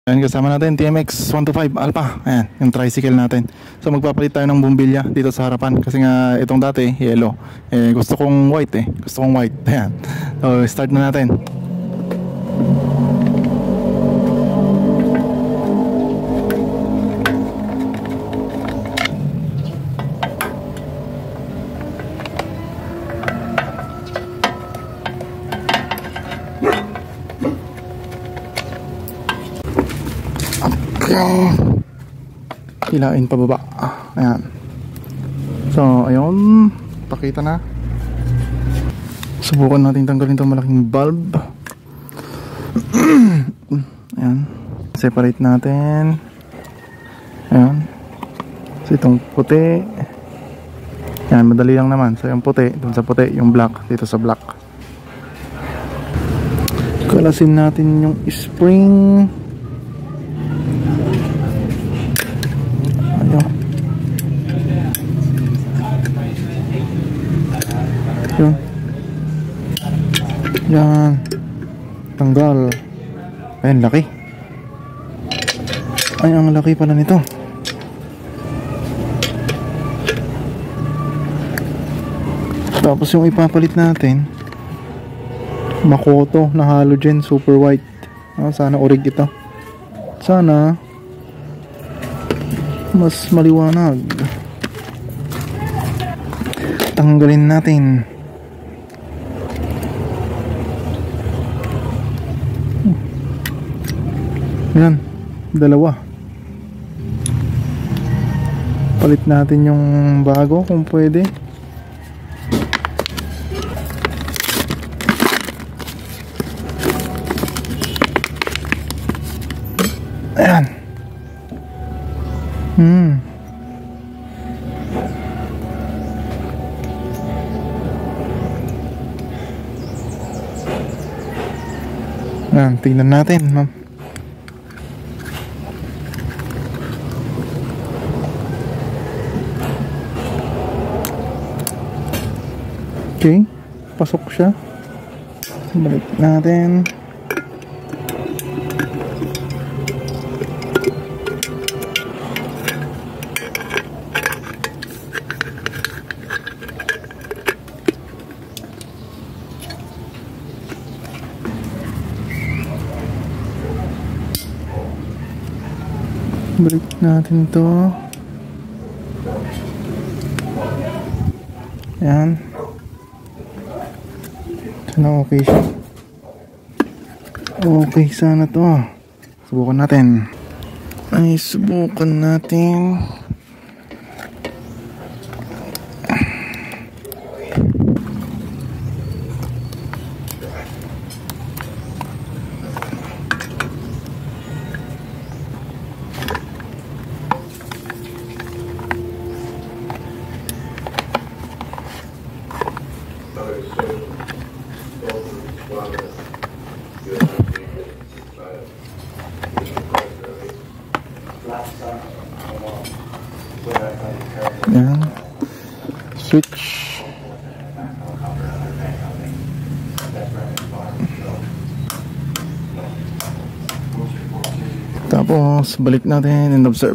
Ayan, kasama natin TMX 125 Alpha. Ayan, yung tricycle natin. So magpapalit tayo ng bumbilya dito sa harapan. Kasi nga itong dati yellow, gusto kong white. Gusto kong white. Ayan, so start na natin. Hilain pababa. Ayan. So ayun, pakita na. Subukan natin tanggalin itong malaking bulb. Ayan, separate natin. Ayan. So itong puti, ayan, madali lang naman. So yung puti, dun sa puti, yung black dito sa black. Kalasin natin yung spring. Yan, tanggal. Ayan, laki. Ay, ang laki pala nito. Tapos yung ipapalit natin, Makoto na halogen super white. Sana orig ito. Sana mas maliwanag. Tanggalin natin. Yan, dalawa. Palit natin yung bago kung pwede. Ayan. Ayan, tingnan natin, ma'am. Okay, pasok siya. Balik natin. Balik natin to. Ayan. Sana okay siya. Okay sana to. Subukan natin. Ay, subukan natin. Yan. Switch. Tapos balik natin and observe.